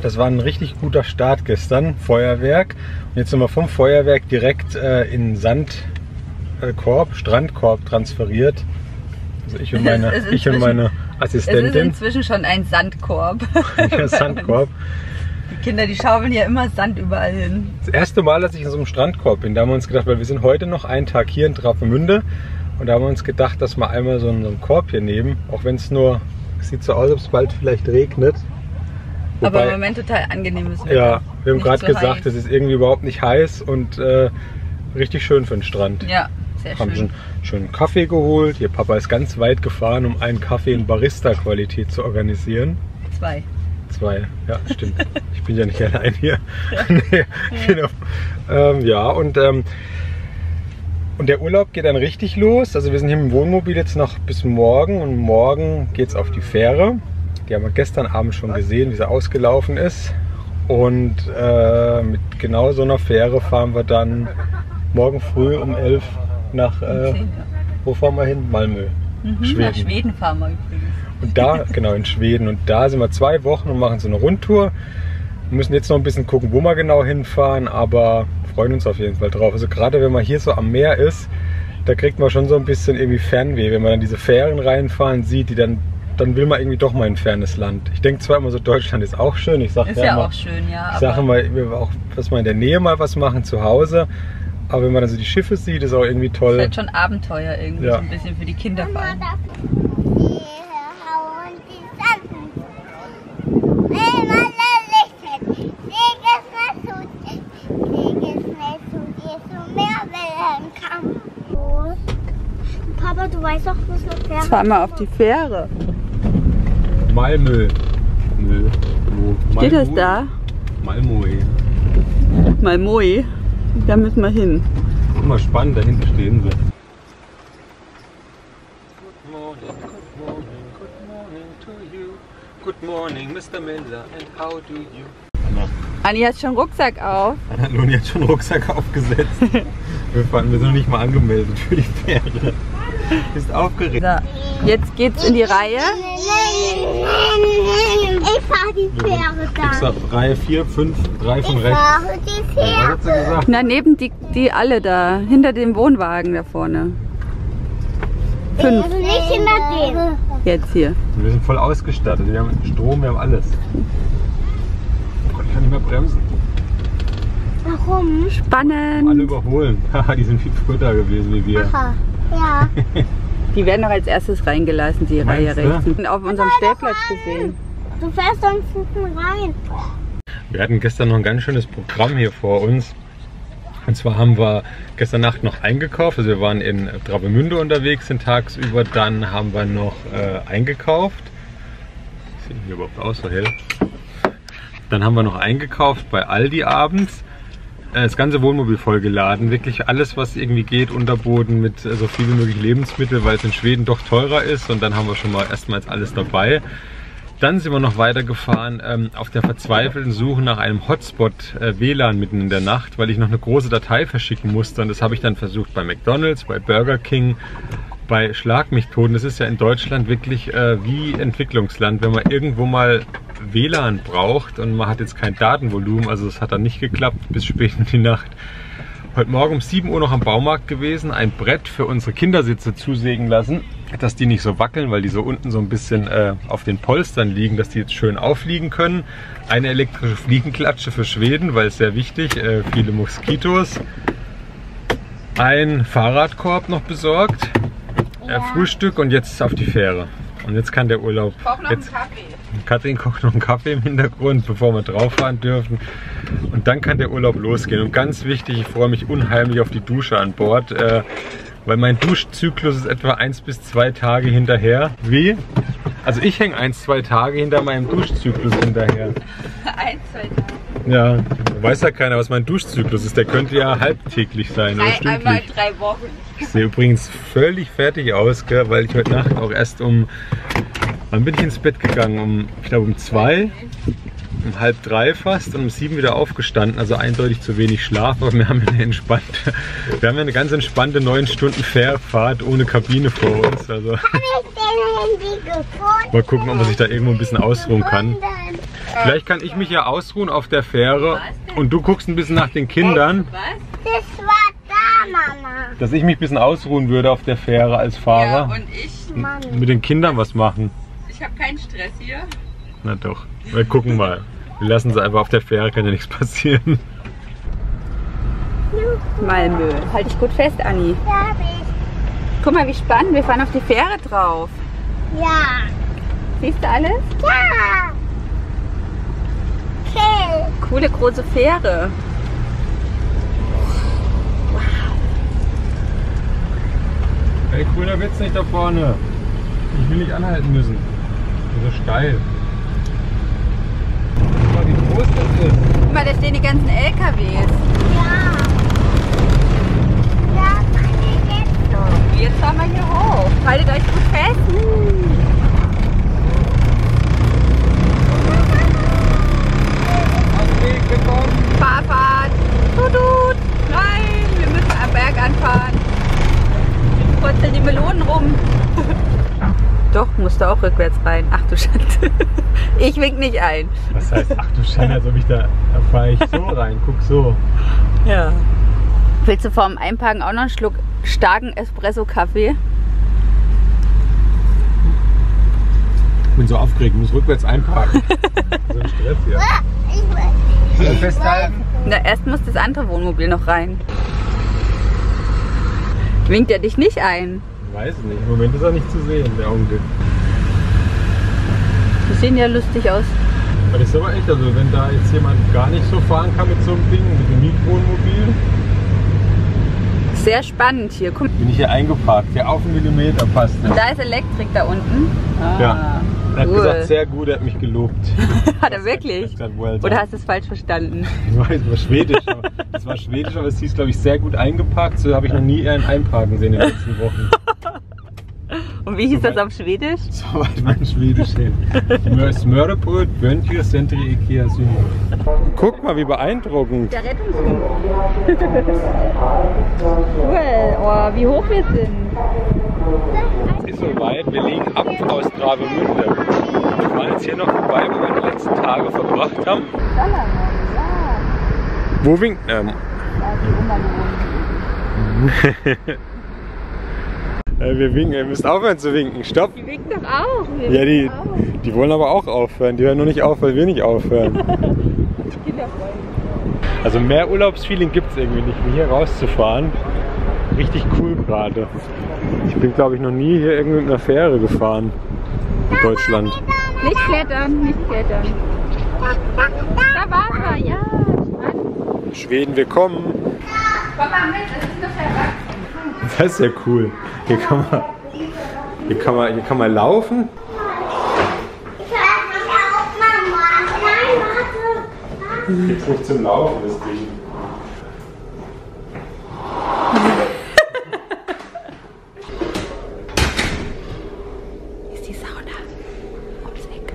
das war ein richtig guter Start gestern, Feuerwerk. Und jetzt sind wir vom Feuerwerk direkt in Strandkorb transferiert. Also ich und meine Assistentin. Es ist inzwischen schon ein Sandkorb. Ja, Sandkorb. Die Kinder, die schaufeln ja immer Sand überall hin. Das erste Mal, dass ich in so einem Strandkorb bin, da haben wir uns gedacht, weil wir sind heute noch einen Tag hier in Travemünde. Und da haben wir uns gedacht, dass wir einmal so einen Korb hier nehmen. Auch wenn es nur, es sieht so aus, als ob es bald vielleicht regnet. Wobei, aber im Moment total angenehmes Wetter. Ja, wir haben gerade gesagt, heiß. es ist irgendwie überhaupt nicht heiß und richtig schön für den Strand. Ja, sehr schön. Haben schon schönen Kaffee geholt. Ihr Papa ist ganz weit gefahren, um einen Kaffee in Barista-Qualität zu organisieren. Zwei, ja, stimmt. Ich bin ja nicht allein hier. Nee, genau. Und der Urlaub geht dann richtig los. Also wir sind hier im Wohnmobil jetzt noch bis morgen und morgen geht es auf die Fähre. Die haben wir gestern Abend schon gesehen, wie sie ausgelaufen ist. Und mit genau so einer Fähre fahren wir dann morgen früh um 11 nach, wo fahren wir hin? Malmö. Schweden. Nach Schweden fahren wir übrigens. Und da, genau, in Schweden. Und da sind wir 2 Wochen und machen so eine Rundtour. Wir müssen jetzt noch ein bisschen gucken, wo wir genau hinfahren, aber freuen uns auf jeden Fall drauf. Also gerade wenn man hier so am Meer ist, da kriegt man schon so ein bisschen irgendwie Fernweh. Wenn man dann diese Fähren reinfahren sieht, die dann will man irgendwie doch mal in ein fernes Land. Ich denke zwar immer so, Deutschland ist auch schön. Ich sage ja auch schön, ja. Ich sage immer, auch, dass wir in der Nähe mal was machen, zu Hause. Aber wenn man dann so die Schiffe sieht, ist auch irgendwie toll. Das ist halt schon Abenteuer irgendwie, ja. So ein bisschen für die Kinder vor allem. Papa, du weißt doch, wo es noch Fähre. Fahr mal auf die Fähre. Malmö. Steht das da? Malmö. Malmö. Da müssen wir hin. Guck mal, spannend, da hinten stehen sie. Good morning, Mr. Miller, and how do you? Anni hat schon Rucksack auf. Loni hat schon Rucksack aufgesetzt. Wir sind noch nicht mal angemeldet für die Fähre. Ist aufgeregt. So, jetzt geht's in die Reihe. Ich fahre die Fähre da. Reihe 4, 5, 3 von rechts. Ich fahre die Fähre. Was hat sie gesagt? Na, neben die alle da, hinter dem Wohnwagen da vorne. 5. Also nicht hinter dem. Jetzt hier. Wir sind voll ausgestattet. Wir haben Strom, wir haben alles. Oh Gott, ich kann nicht mehr bremsen. Warum? Spannend. Alle überholen. Haha, die sind viel früher gewesen wie wir. Aha, ja. Die werden noch als erstes reingelassen, die Reihe rechts. Und auf unserem Stellplatz gesehen. Du fährst dann hinten rein. Wir hatten gestern noch ein ganz schönes Programm hier vor uns. Und zwar haben wir gestern Nacht noch eingekauft. Also wir waren in Travemünde unterwegs, sind tagsüber. Dann haben wir noch eingekauft. Sieht hier überhaupt aus, so hell. Dann haben wir noch eingekauft bei Aldi abends. Das ganze Wohnmobil vollgeladen. Wirklich alles, was irgendwie geht, Unterboden mit so viel wie möglich Lebensmittel, weil es in Schweden doch teurer ist. Und dann haben wir schon mal erstmals alles dabei. Dann sind wir noch weitergefahren auf der verzweifelten Suche nach einem Hotspot WLAN mitten in der Nacht, weil ich noch eine große Datei verschicken musste. Und das habe ich dann versucht bei McDonald's, bei Burger King, bei Schlag mich tot. Und das ist ja in Deutschland wirklich wie Entwicklungsland, wenn man irgendwo mal WLAN braucht und man hat jetzt kein Datenvolumen. Also das hat dann nicht geklappt bis spät in die Nacht. Heute Morgen um 7 Uhr noch am Baumarkt gewesen, ein Brett für unsere Kindersitze zusägen lassen, dass die nicht so wackeln, weil die so unten so ein bisschen auf den Polstern liegen, dass die jetzt schön aufliegen können. Eine elektrische Fliegenklatsche für Schweden, weil es sehr wichtig, viele Moskitos. Ein Fahrradkorb noch besorgt, Frühstück und jetzt auf die Fähre. Und jetzt kann der Urlaub... Ich brauche noch einen Kaffee. Katrin kocht noch einen Kaffee im Hintergrund, bevor wir drauf fahren dürfen. Und dann kann der Urlaub losgehen. Und ganz wichtig, ich freue mich unheimlich auf die Dusche an Bord, weil mein Duschzyklus ist etwa 1 bis 2 Tage hinterher. Wie? Also ich hänge 1, 2 Tage hinter meinem Duschzyklus hinterher. 1, 2 Tage. Ja, weiß ja keiner, was mein Duschzyklus ist. Der könnte ja halbtäglich sein. Oder stündlich. Einmal 3 Wochen. Ich sehe übrigens völlig fertig aus, gell, weil ich heute Nacht auch erst wann bin ich ins Bett gegangen? Ich glaube um 2, um 2:30 fast und um 7 wieder aufgestanden. Also eindeutig zu wenig Schlaf, aber wir haben eine ganz entspannte 9 Stunden Fährfahrt ohne Kabine vor uns. Also mal gucken, ob man sich da irgendwo ein bisschen ausruhen kann. Vielleicht kann ich mich ja ausruhen auf der Fähre und du guckst ein bisschen nach den Kindern. Das war da, Mama. Dass ich mich ein bisschen ausruhen würde auf der Fähre als Fahrer. Ja, und ich Mit den Kindern was machen. habe keinen Stress hier. Na doch, wir gucken mal. Wir lassen sie einfach auf der Fähre, kann ja nichts passieren. Malmö. Halt dich gut fest, Anni. Ja, ich. Guck mal, wie spannend. Wir fahren auf die Fähre drauf. Ja. Siehst du alles? Ja. Okay. Coole große Fähre. Hey, cooler wird's nicht da vorne. Ich will nicht anhalten müssen. Das ist steil. Guck mal, wie groß das ist. Guck mal, da stehen die ganzen LKWs. Ja. Ja, meine jetzt. Jetzt fahren wir hier hoch. Haltet euch gut fest. Auf den Weg gekommen. Fahrfahrt. Tutut. Nein, wir müssen am Berg anfahren. Jetzt purzeln die Melonen rum. Doch, musst du auch rückwärts rein. Ach du Schande. Ich wink nicht ein. Was heißt, ach du Schande, als ob ich da fahre ich so rein, guck so. Ja. Willst du vor dem Einparken auch noch einen Schluck starken Espresso-Kaffee? Ich bin so aufgeregt, muss rückwärts einparken. So ein Stress hier. Ich weiß. Festhalten. Na, erst muss das andere Wohnmobil noch rein. Winkt er dich nicht ein? Weiß nicht, im Moment ist er nicht zu sehen, der Augenblick. Die sehen ja lustig aus. Aber das ist aber echt, also wenn da jetzt jemand gar nicht so fahren kann mit so einem Ding, mit dem Mietwohnmobil. Sehr spannend hier. Guck. Bin ich hier eingeparkt, hier auf einen Millimeter passt Und nicht. da ist Elektrik da unten. Ja. Er hat cool. gesagt, sehr gut, er hat mich gelobt. Hat er wirklich? Ich gesagt, well done. Oder hast du es falsch verstanden? Ich weiß, das war Schwedisch. Das war Schwedisch, aber es hieß, glaube ich, sehr gut eingeparkt. So habe ich noch nie einen einparken sehen in den letzten Wochen. Und wie hieß das auf Schwedisch? So weit mein Schwedisch hin. Smörrebröt, Böntjö, Centri, Ikea, Süden. Guck mal, wie beeindruckend. Der Rettungsdienst. Cool. Oh, wie hoch wir sind. Es ist soweit, wir legen ab aus Travemünde. Wir fahren jetzt hier noch vorbei, wo wir die letzten Tage verbracht haben. Wo winkt wir winken, ihr müsst aufhören zu winken. Stopp! Die winken doch auch. Ja, die wollen aber auch aufhören. Die hören nur nicht auf, weil wir nicht aufhören. Also mehr Urlaubsfeeling gibt es irgendwie nicht, wie hier rauszufahren. Richtig cool gerade. Ich bin, glaube ich, noch nie hier irgendwie mit einer Fähre gefahren in Deutschland. Nicht klettern, nicht klettern. Da war's er, ja. Schweden, wir kommen. Komm mal mit, das ist noch erwachsen. Das ist ja cool. Hier kann man laufen. Ich hör mich auf, Mama. Nein, warte. Gibt's nicht zum Laufen, das Ding. Ist die Sauna ums Eck.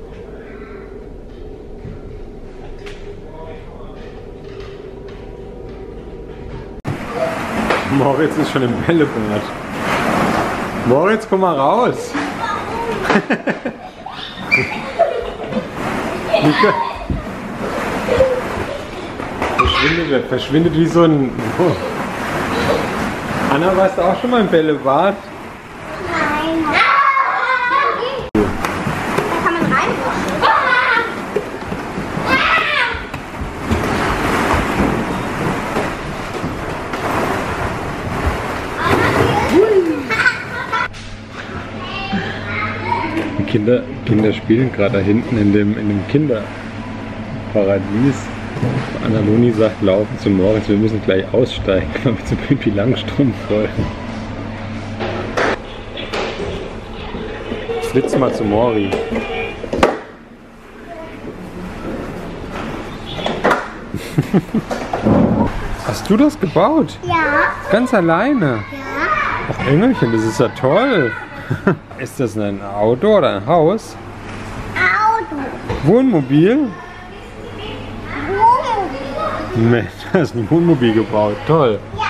Moritz ist schon im Bällebad. Moritz, komm mal raus. Verschwindet wie so ein... Oh. Anna, warst du auch schon mal im Bällebad? Nein. Da kann man reinrutschen. Die Kinder spielen gerade da hinten in dem Kinderparadies. Annaloni sagt, laufen zu Moritz, wir müssen gleich aussteigen, weil wir zu Pippi Langstrumpf folgen. Flitz mal zu Mori. Hast du das gebaut? Ja. Ganz alleine? Ja. Ach Engelchen, das ist ja toll. Ist das ein Auto oder ein Haus? Auto. Wohnmobil? Wohnmobil. Mensch, du hast ein Wohnmobil gebaut. Toll. Ja.